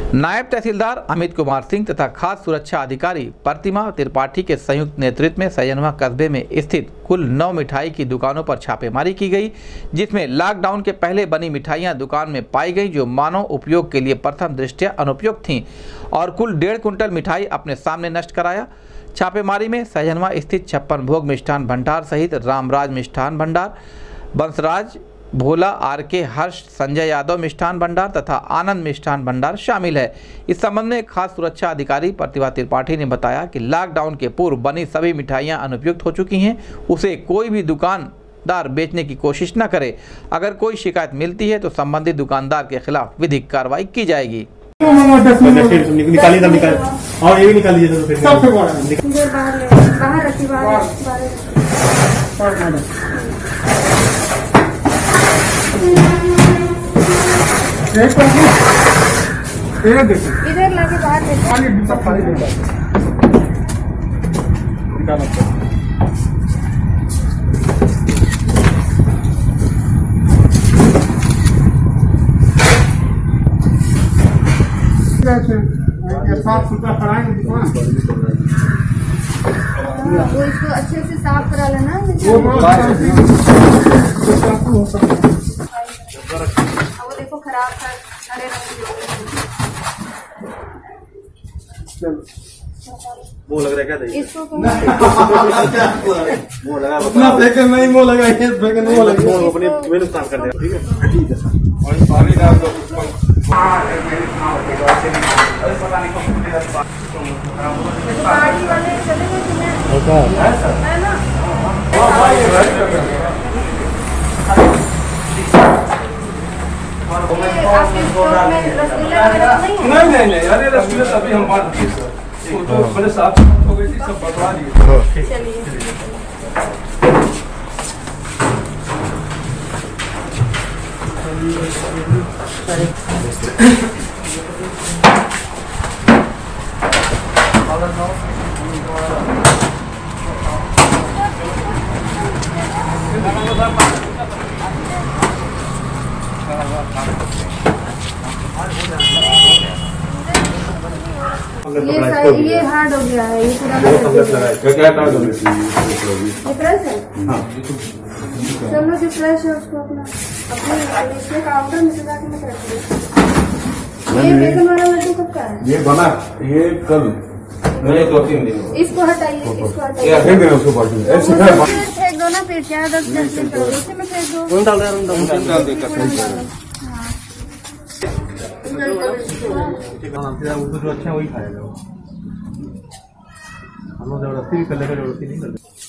नायब तहसीलदार अमित कुमार सिंह तथा खाद्य सुरक्षा अधिकारी प्रतिमा त्रिपाठी के संयुक्त नेतृत्व में सैजनवा कस्बे में स्थित कुल 9 मिठाई की दुकानों पर छापेमारी की गई, जिसमें लॉकडाउन के पहले बनी मिठाइयां दुकान में पाई गई जो मानव उपयोग के लिए प्रथम दृष्टया अनुपयुक्त थीं और कुल 1.5 कुंटल मिठाई अपने सामने नष्ट कराया। छापेमारी में सैजनवा स्थित 56 भोग मिष्ठान भंडार सहित रामराज मिष्ठान भंडार, बंसराज, भोला, आरके, हर्ष, संजय यादव मिष्ठान भंडार तथा आनंद मिष्ठान भंडार शामिल है। इस संबंध में खाद्य सुरक्षा अधिकारी प्रतिभा त्रिपाठी ने बताया कि लॉकडाउन के पूर्व बनी सभी मिठाइयां अनुपयुक्त हो चुकी हैं, उसे कोई भी दुकानदार बेचने की कोशिश न करे। अगर कोई शिकायत मिलती है तो संबंधित दुकानदार के खिलाफ विधिक कार्रवाई की जाएगी। और ये भी निकाल लीजिए इधर लाके बाहर साफ सुथरा कराएंगे दुकान, वो इसको अच्छे से साफ करा लेना। वो देखो खराब था, हरे रंग वो लग रहा है इसको वो लगा अपना फेंक नहीं, वो लगा ये फेंक नहीं, वो लगा वो अपने में नुकसान कर देगा। ठीक है, ठीक है। और पानी डाल दो पता नहीं कब गाड़ी वाले चले गए है ना। नहीं अरे रसगुल्ला अभी हम बात की तो पहले साफ हो गई थी, सब बटवा दिए। ये हार्ड हो गया है, ये पूरा क्या कार्ड हो गया ये प्रेस है। चलो जो फ्रेश है उसको अपना अपने इसमें काउंटर में सजा के मत रखिए। ये बेसन वाला लड्डू कब का है? ये बना ये कल नहीं 2-3 दिन। इसको हटाइए, इसको हटाइए, फेंक देना उसको पार्टी में ऐसे फेंक दो ना, फिर क्या 10 मिनट उसी में फेंक दो। कौन डाल रहा है? डाल दे कर उसको जो अच्छा वही खाएगा। हम लोग जबरदस्ती भी कर लेगा, जबरदस्ती नहीं कर लेगा।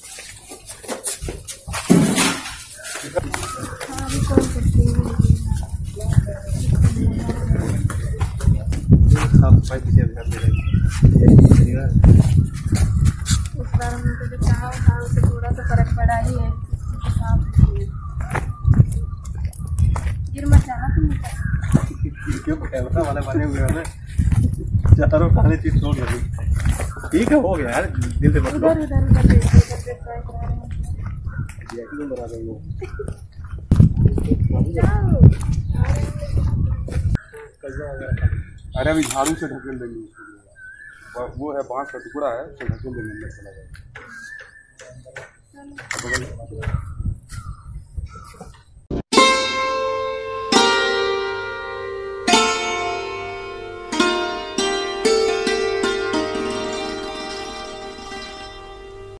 साफ सफाई की ध्यान दे रही है। उस बार हमको जो कहा था उससे थोड़ा सा फर्क पड़ा ही है। गिर मत जाना तुम, कैमरा वाले बने हुए हैं ना, चारों खाने चीज छोड़ लगी। ठीक है, हो गया यार, दिल से बता अरे अभी झाड़ू से ढकेल देंगे उसको, वो है बांस का टुकड़ा है, ढकेल देंगे अंदर चला जाएगा।